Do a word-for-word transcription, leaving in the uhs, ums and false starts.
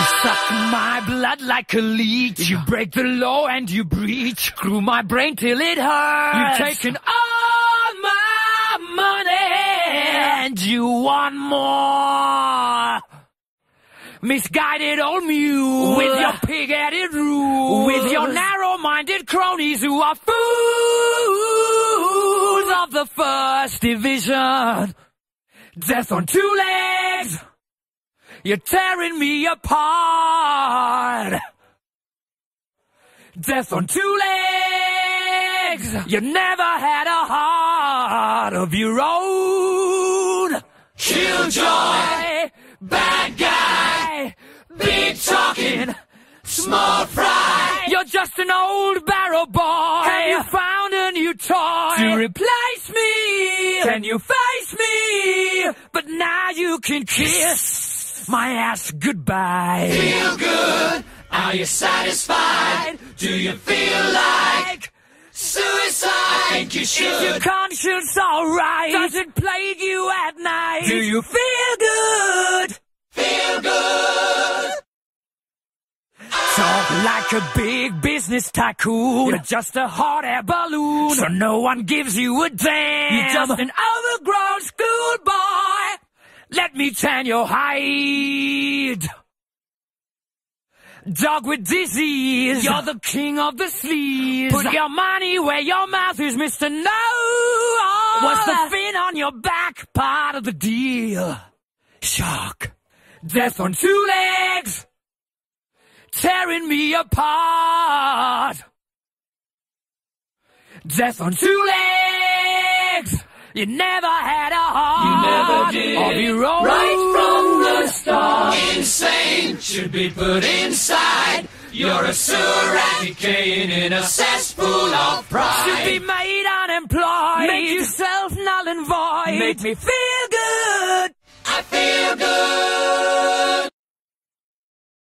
suck my blood like a leech. You break the law and you breach. Screw my brain till it hurts. You've taken all my money and you want more. Misguided old mule with your pig-headed rule, with your narrow-minded cronies who are fools of the first division. Death on two legs, you're tearing me apart. Death on two legs, you never had a heart of your own. Killjoy, bad guy, big talking, small fry. You're just an old barrel boy. Have you found a new toy to replace me? Can you face me? But now you can kiss my ass goodbye. Feel good? Are you satisfied? Do you feel like suicide? Think you should. Is your conscience alright? Does it plague you at night? Do you feel good? Feel good? Talk like a big business tycoon. You're just a hot air balloon, so no one gives you a damn. You're just an overgrown schoolboy. Let me tan your hide. Dog with disease, you're the king of the sleaze. Put your money where your mouth is, Mister No. What's the fin on your back? Part of the deal. Shark. Death on two legs, tearing me apart. Death on two legs, you never had a heart. You never did. Of your own. Right from the start. Insane should be put inside. You're a sewer rat decaying in a cesspool of pride. Should be made unemployed. Make yourself null and void. Make me feel